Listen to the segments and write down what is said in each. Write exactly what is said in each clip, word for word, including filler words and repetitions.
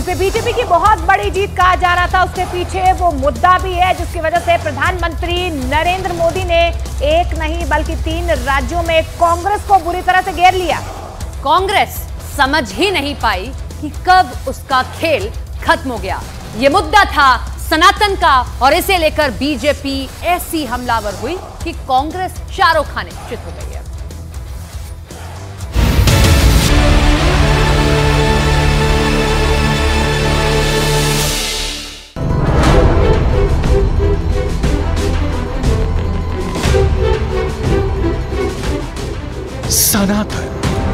जिसे बीजेपी की बहुत बड़ी जीत कहा जा रहा था, उसके पीछे वो मुद्दा भी है जिसकी वजह से प्रधानमंत्री नरेंद्र मोदी ने एक नहीं बल्कि तीन राज्यों में कांग्रेस को बुरी तरह से घेर लिया। कांग्रेस समझ ही नहीं पाई कि कब उसका खेल खत्म हो गया। ये मुद्दा था सनातन का और इसे लेकर बीजेपी ऐसी हमलावर हुई कि कांग्रेस चारों खाने चित हो गई है। सनातन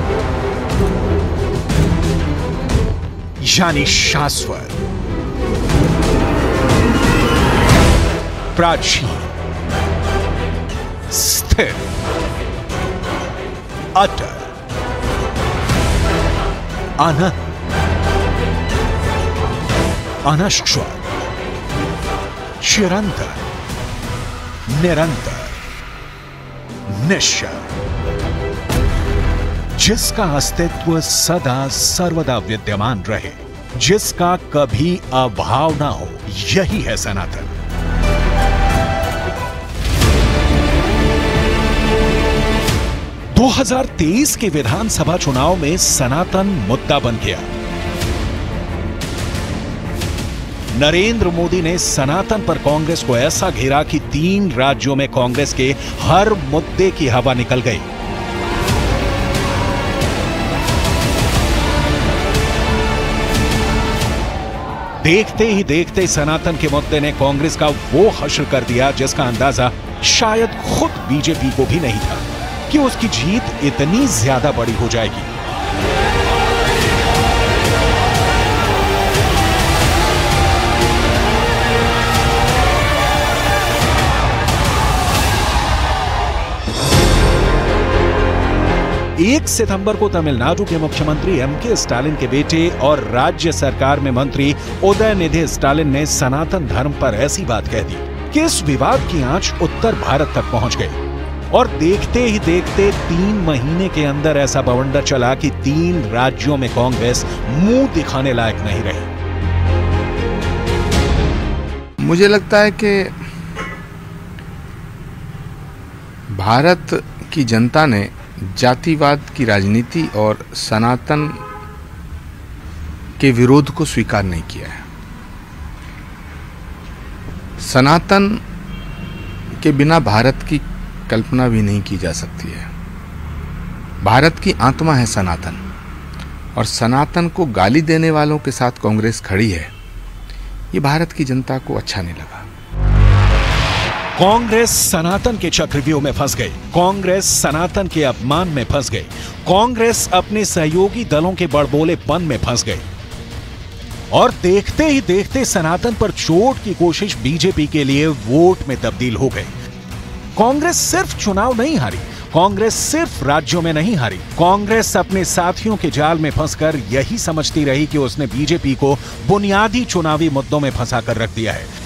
यानी शाश्वत, प्राचीन, स्थिर, अटल, अनंत, अनश्वर, चिरंतन, निरंतर, निश्चल, जिसका अस्तित्व सदा सर्वदा विद्यमान रहे, जिसका कभी अभाव ना हो, यही है सनातन। दो हज़ार तेईस के विधानसभा चुनाव में सनातन मुद्दा बन गया। नरेंद्र मोदी ने सनातन पर कांग्रेस को ऐसा घेरा कि तीन राज्यों में कांग्रेस के हर मुद्दे की हवा निकल गई। देखते ही देखते सनातन के मुद्दे ने कांग्रेस का वो हश्र कर दिया जिसका अंदाजा शायद खुद बीजेपी को भी नहीं था कि उसकी जीत इतनी ज्यादा बड़ी हो जाएगी। एक सितंबर को तमिलनाडु के मुख्यमंत्री एम के स्टालिन के बेटे और राज्य सरकार में मंत्री उदयनिधि स्टालिन ने सनातन धर्म पर ऐसी बात कह दी कि इस विवाद की आंच उत्तर भारत तक पहुंच गई और देखते ही देखते तीन महीने के अंदर ऐसा बवंडर चला कि तीन राज्यों में कांग्रेस मुंह दिखाने लायक नहीं रही। मुझे लगता है कि भारत की जनता ने जातिवाद की राजनीति और सनातन के विरोध को स्वीकार नहीं किया है। सनातन के बिना भारत की कल्पना भी नहीं की जा सकती है। भारत की आत्मा है सनातन, और सनातन को गाली देने वालों के साथ कांग्रेस खड़ी है, ये भारत की जनता को अच्छा नहीं लगा। कांग्रेस सनातन के चक्रव्यूह में फंस गई, कांग्रेस सनातन के अपमान में फंस गई, कांग्रेस अपने सहयोगी दलों के बड़बोलेपन में फंस गई और देखते ही देखते सनातन पर चोट की कोशिश बीजेपी के लिए वोट में तब्दील हो गई। कांग्रेस सिर्फ चुनाव नहीं हारी, कांग्रेस सिर्फ राज्यों में नहीं हारी, कांग्रेस अपने साथियों के जाल में फंसकर यही समझती रही कि उसने बीजेपी को बुनियादी चुनावी मुद्दों में फंसा कर रख दिया है।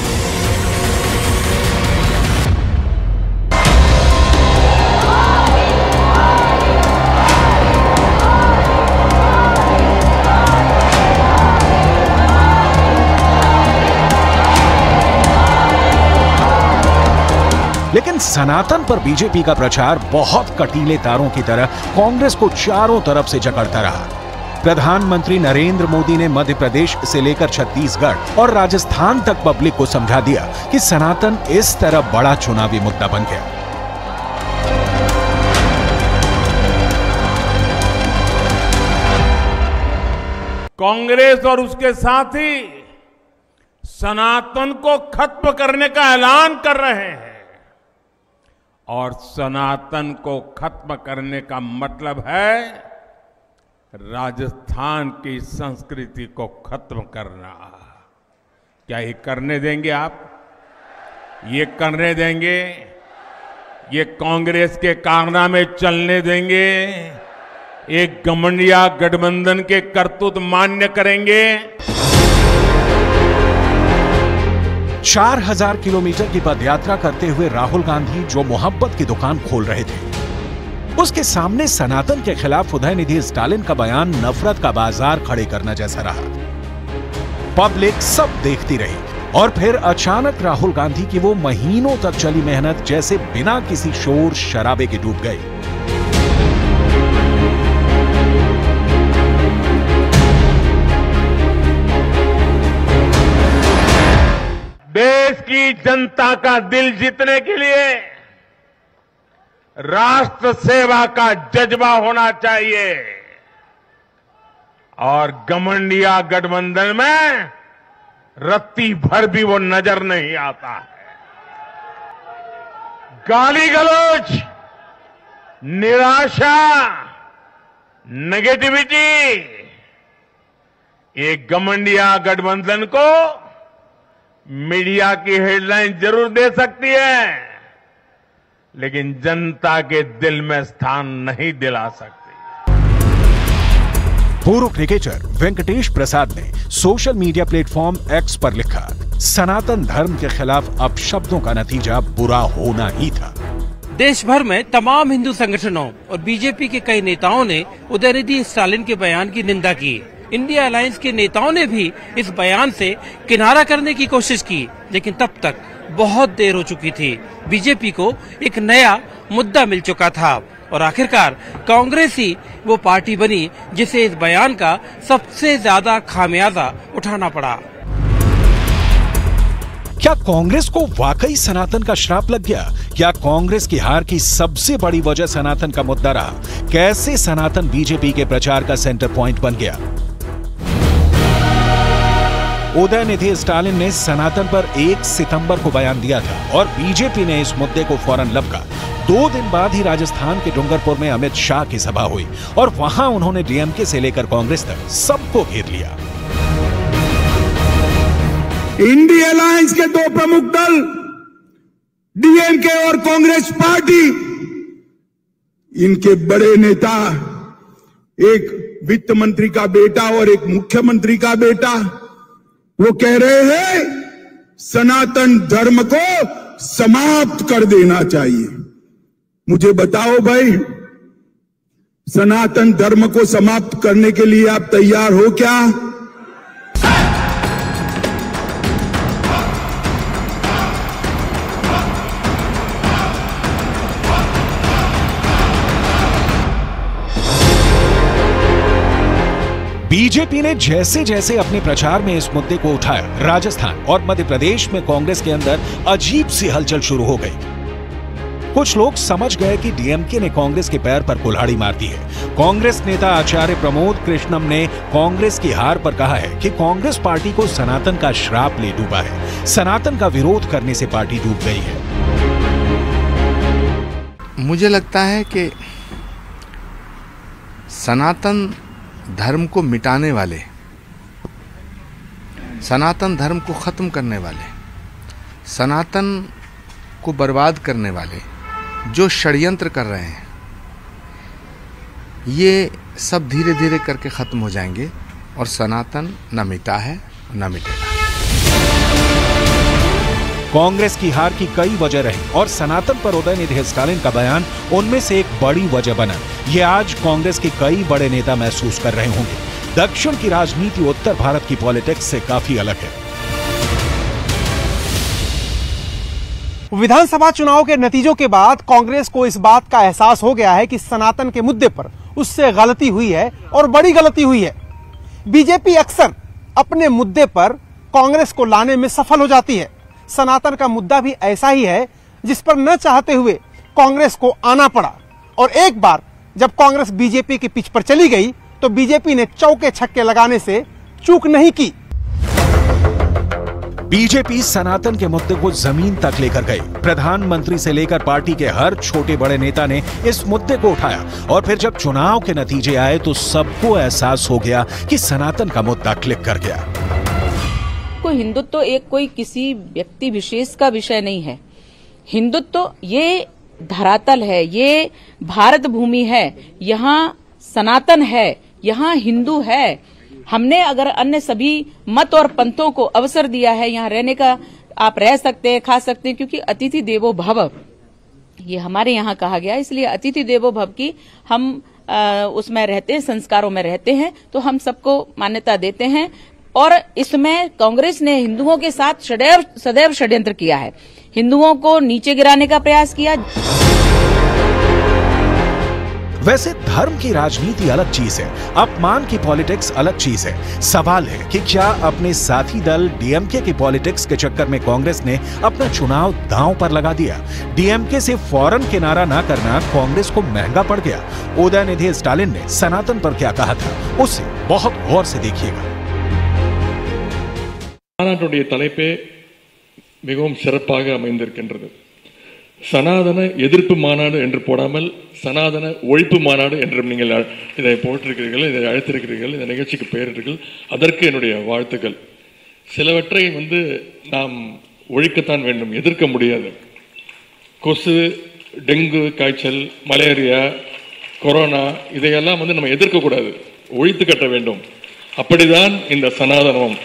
लेकिन सनातन पर बीजेपी का प्रचार बहुत कटीले तारों की तरह कांग्रेस को चारों तरफ से जकड़ता रहा। प्रधानमंत्री नरेंद्र मोदी ने मध्य प्रदेश से लेकर छत्तीसगढ़ और राजस्थान तक पब्लिक को समझा दिया कि सनातन इस तरह बड़ा चुनावी मुद्दा बन गया। कांग्रेस और उसके साथी सनातन को खत्म करने का ऐलान कर रहे हैं, और सनातन को खत्म करने का मतलब है राजस्थान की संस्कृति को खत्म करना। क्या ये करने देंगे आप? ये करने देंगे? ये कांग्रेस के कारनामे चलने देंगे? एक घमंडिया गठबंधन के करतूत मान्य करेंगे? चार हजार किलोमीटर की पदयात्रा करते हुए राहुल गांधी जो मोहब्बत की दुकान खोल रहे थे, उसके सामने सनातन के खिलाफ उदयनिधि स्टालिन का बयान नफरत का बाजार खड़े करना जैसा रहा। पब्लिक सब देखती रही और फिर अचानक राहुल गांधी की वो महीनों तक चली मेहनत जैसे बिना किसी शोर शराबे के डूब गई। देश की जनता का दिल जीतने के लिए राष्ट्र सेवा का जज्बा होना चाहिए और घमंडिया गठबंधन में रत्ती भर भी वो नजर नहीं आता है। गाली गलौज, निराशा, नेगेटिविटी, एक घमंडिया गठबंधन को मीडिया की हेडलाइन जरूर दे सकती है, लेकिन जनता के दिल में स्थान नहीं दिला सकती। पूर्व क्रिकेटर वेंकटेश प्रसाद ने सोशल मीडिया प्लेटफॉर्म एक्स पर लिखा, सनातन धर्म के खिलाफ अपशब्दों का नतीजा बुरा होना ही था। देश भर में तमाम हिंदू संगठनों और बीजेपी के कई नेताओं ने उदयनिधि स्टालिन के बयान की निंदा की। इंडिया अलायंस के नेताओं ने भी इस बयान से किनारा करने की कोशिश की, लेकिन तब तक बहुत देर हो चुकी थी। बीजेपी को एक नया मुद्दा मिल चुका था और आखिरकार कांग्रेस ही वो पार्टी बनी जिसे इस बयान का सबसे ज्यादा खामियाजा उठाना पड़ा। क्या कांग्रेस को वाकई सनातन का श्राप लग गया? क्या कांग्रेस की हार की सबसे बड़ी वजह सनातन का मुद्दा रहा? कैसे सनातन बीजेपी के प्रचार का सेंटर पॉइंट बन गया? उदयनिधि स्टालिन ने सनातन पर एक सितंबर को बयान दिया था और बीजेपी ने इस मुद्दे को फौरन लपका। दो दिन बाद ही राजस्थान के डूंगरपुर में अमित शाह की सभा हुई और वहां उन्होंने डीएमके से लेकर कांग्रेस तक सबको घेर लिया। इंडिया अलायंस के दो प्रमुख दल डीएमके और कांग्रेस पार्टी, इनके बड़े नेता, एक वित्त मंत्री का बेटा और एक मुख्यमंत्री का बेटा, वो कह रहे हैं सनातन धर्म को समाप्त कर देना चाहिए। मुझे बताओ भाई, सनातन धर्म को समाप्त करने के लिए आप तैयार हो क्या? बीजेपी ने जैसे जैसे अपने प्रचार में इस मुद्दे को उठाया, राजस्थान और मध्य प्रदेश में कांग्रेस के अंदर अजीब सी हलचल शुरू हो गई। कुछ लोग समझ गए कि डीएमके ने कांग्रेस के पैर पर कुल्हाड़ी मार दी है। कांग्रेस नेता आचार्य प्रमोद कृष्णम ने कांग्रेस की हार पर कहा है कि कांग्रेस पार्टी को सनातन का श्राप ले डूबा है। सनातन का विरोध करने से पार्टी डूब गई है। मुझे लगता है कि सनातन धर्म को मिटाने वाले, सनातन धर्म को खत्म करने वाले, सनातन को बर्बाद करने वाले जो षड्यंत्र कर रहे हैं, ये सब धीरे धीरे करके खत्म हो जाएंगे और सनातन न मिटा है न मिटेगा। कांग्रेस की हार की कई वजह रही और सनातन पर उदयनिधि स्टालिन का बयान उनमें से एक बड़ी वजह बना। ये आज कांग्रेस के कई बड़े नेता महसूस कर रहे होंगे। दक्षिण की राजनीति उत्तर भारत की पॉलिटिक्स से काफी अलग है। विधानसभा चुनाव के नतीजों के बाद कांग्रेस को इस बात का एहसास हो गया है कि सनातन के मुद्दे पर उससे गलती हुई है और बड़ी गलती हुई है। बीजेपी अक्सर अपने मुद्दे पर कांग्रेस को लाने में सफल हो जाती है। सनातन का मुद्दा भी ऐसा ही है जिस पर न चाहते हुए कांग्रेस को आना पड़ा और एक बार जब कांग्रेस बीजेपी के पिच पर चली गई तो बीजेपी ने चौके छक्के लगाने से चूक नहीं की। बीजेपी सनातन के मुद्दे को जमीन तक लेकर गई। प्रधानमंत्री से लेकर पार्टी के हर छोटे बड़े नेता ने इस मुद्दे को उठाया और फिर जब चुनाव के नतीजे आए तो सबको एहसास हो गया कि सनातन का मुद्दा क्लिक कर गया। को हिंदुत्व एक कोई किसी व्यक्ति विशेष का विषय नहीं है। हिंदुत्व ये धरातल है, ये भारत भूमि है, यहाँ सनातन है, यहाँ हिंदू है। हमने अगर अन्य सभी मत और पंथों को अवसर दिया है यहाँ रहने का, आप रह सकते हैं, खा सकते हैं, क्योंकि अतिथि देवो भव ये हमारे यहाँ कहा गया, इसलिए अतिथि देवो भव की हम आ, उसमें रहते हैं, संस्कारों में रहते हैं, तो हम सबको मान्यता देते हैं और इसमें कांग्रेस ने हिंदुओं के साथ सदैव सदैव षड्यंत्र किया है, हिंदुओं को नीचे गिराने का प्रयास किया। वैसे धर्म की राजनीति अलग चीज है, अपमान की पॉलिटिक्स अलग चीज है। सवाल है कि क्या अपने साथी दल डीएमके की पॉलिटिक्स के चक्कर में कांग्रेस ने अपना चुनाव दांव पर लगा दिया? डीएमके से फौरन किनारा ना करना कांग्रेस को महंगा पड़ गया। उदयनिधि स्टालिन ने सनातन पर क्या कहा था, उसे बहुत गौर से देखिएगा। மாநாட்டுடைய தலைப்பே மிகவும் சிறப்பாக அமைந்திருக்கின்றது. சனாதன எதிர்ப்பு மாநாடு என்று போடாமல் சனாதன ஒழிப்பு மாநாடு என்றும் நீங்கள் இதை போட்டிருக்கிறீர்கள், இதை அழைத்திருக்கிறீர்கள், இந்த நிகழ்ச்சிக்கு பெயரிட்டீர்கள். அதற்கு என்னுடைய வாழ்த்துக்கள். சிலவற்றை வந்து நாம் ஒழிக்கத்தான் வேண்டும், எதிர்க்க முடியாது. கொசு, டெங்கு காய்ச்சல், மலேரியா, கொரோனா இதையெல்லாம் வந்து நம்ம எதிர்க்கக்கூடாது, ஒழித்து கட்ட வேண்டும். அப்படிதான் இந்த சனாதனம்.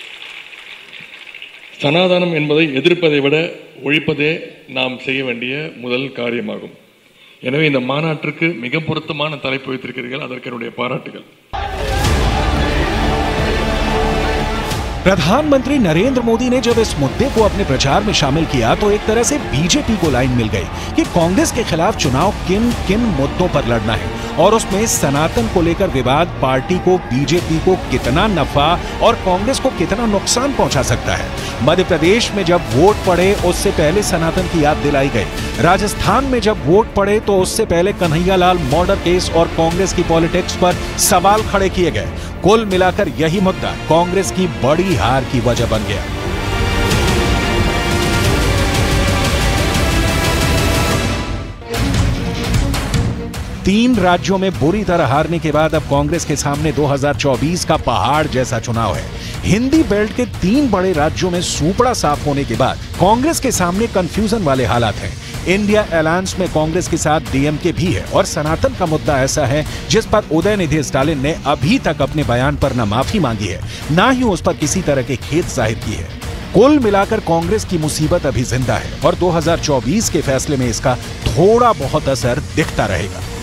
சனாதனம் என்பதை எதிர்ப்பதை விட ஒழிப்பதே நாம் செய்ய வேண்டிய முதல் காரியமாகும். எனவே இந்த மாநாட்டிற்கு மிக பொருத்தமான தலைப்பு வைத்திருக்கிறீர்கள், அதற்கு என்னுடைய பாராட்டுகள். प्रधानमंत्री नरेंद्र मोदी ने जब इस मुद्दे को अपने प्रचार में शामिल किया तो एक तरह से बीजेपी को लाइन मिल गई कि कांग्रेस के खिलाफ चुनाव किन किन मुद्दों पर लड़ना है और उसमें सनातन को लेकर विवाद पार्टी को, बीजेपी को कितना नफा और कांग्रेस को कितना नुकसान पहुंचा सकता है। मध्य प्रदेश में जब वोट पड़े उससे पहले सनातन की याद दिलाई गई। राजस्थान में जब वोट पड़े तो उससे पहले कन्हैयालाल मर्डर केस और कांग्रेस की पॉलिटिक्स पर सवाल खड़े किए गए। कुल मिलाकर यही मुद्दा कांग्रेस की बड़ी हार की वजह बन गया। तीन राज्यों में बुरी तरह हारने के बाद अब कांग्रेस के सामने दो हज़ार चौबीस का पहाड़ जैसा चुनाव है। हिंदी बेल्ट के तीन बड़े राज्यों में सूपड़ा साफ होने के बाद कांग्रेस के सामने कंफ्यूजन वाले हालात हैं। इंडिया अलायंस में कांग्रेस के साथ डीएमके भी है और सनातन का मुद्दा ऐसा है जिस पर उदयनिधि स्टालिन ने अभी तक अपने बयान पर न माफी मांगी है, न ही उस पर किसी तरह के खेद जाहिर की है। कुल मिलाकर कांग्रेस की मुसीबत अभी जिंदा है और दो हज़ार चौबीस के फैसले में इसका थोड़ा बहुत असर दिखता रहेगा।